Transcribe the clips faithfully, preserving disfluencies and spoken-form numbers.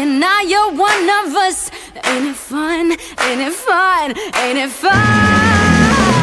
and now you're one of us. Ain't it fun? Ain't it fun? Ain't it fun?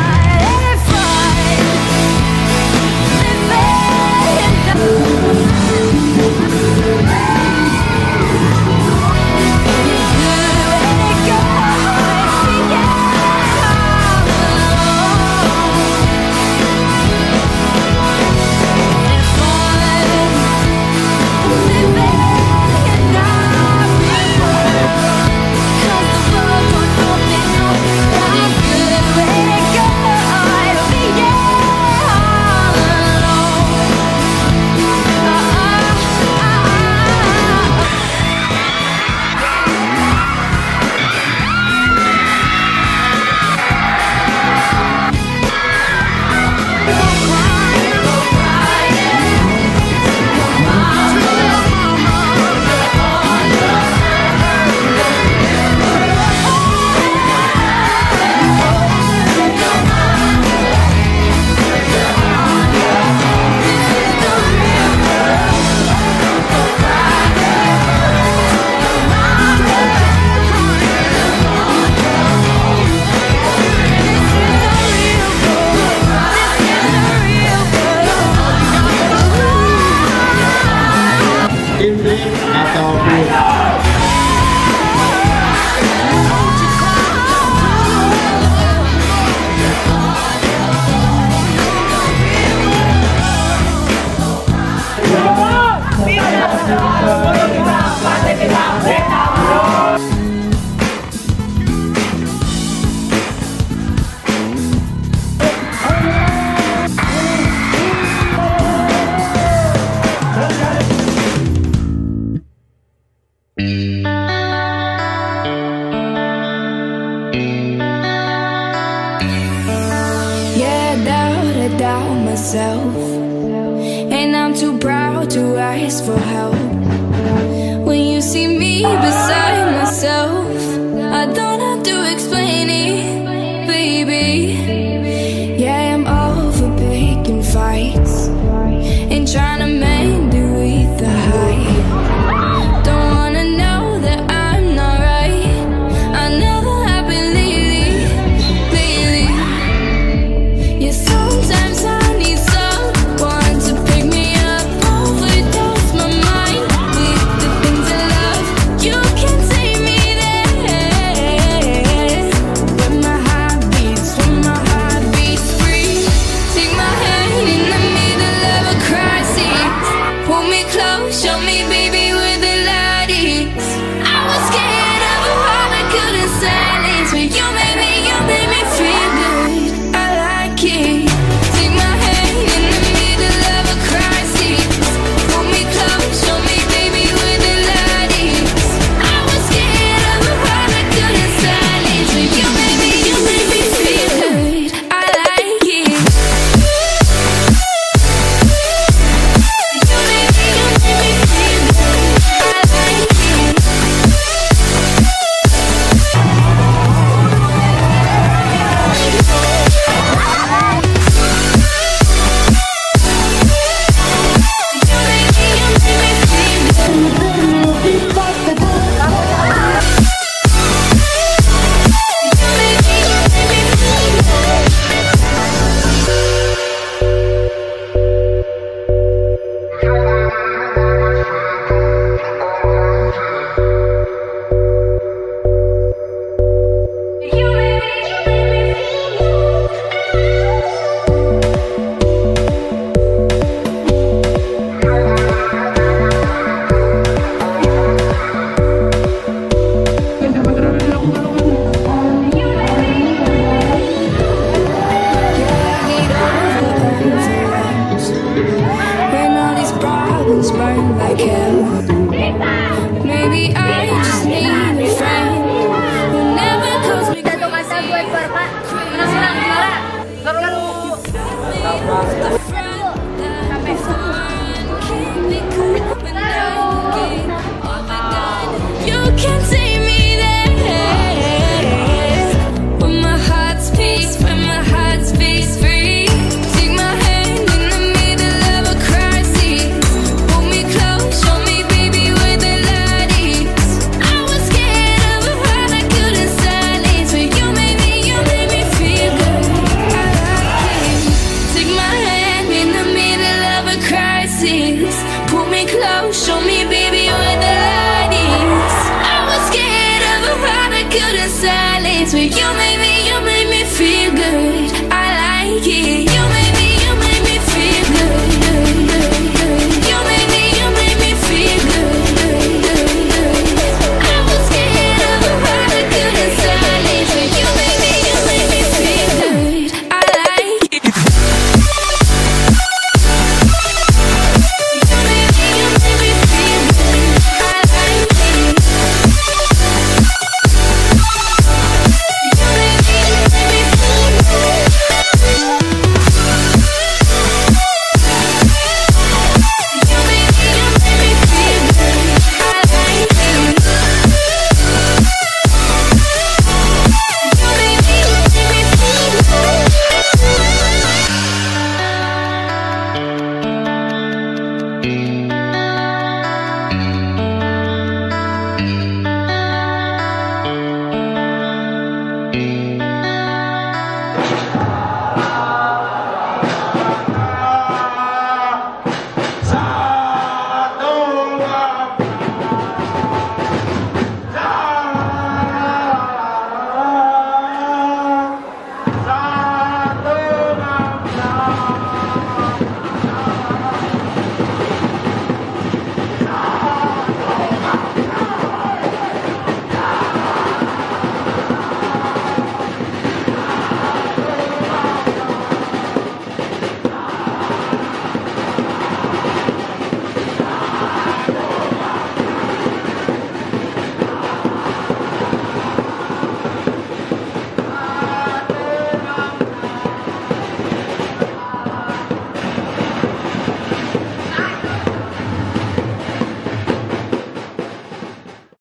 Doubt myself, and I'm too proud to ask for help. When you see me beside myself, I don't have to explain it, baby. Yeah, I'm over picking fights and trying to mend it with the height. Don't wanna know that I'm not right. I never have been lately, lately. Yeah, sometimes I need someone to pick me up, overdose my mind with the things I love. You can take me there, where my heart beats, where my heart beats free. Take my hand in the middle of a crisis, pull me close, show me, baby, where the light is. I was scared of a heart I couldn't silence, but you made me, you made me feel good. I like it. Take my hand in the middle of a crisis, pull me close, show me, baby, where the light is. I was scared of a heart I couldn't silence, but you made me, you made me feel good. I like it. You made me, you made me feel good. I like it. When all these problems burn like hell, maybe I just need a friend who never calls me crazy.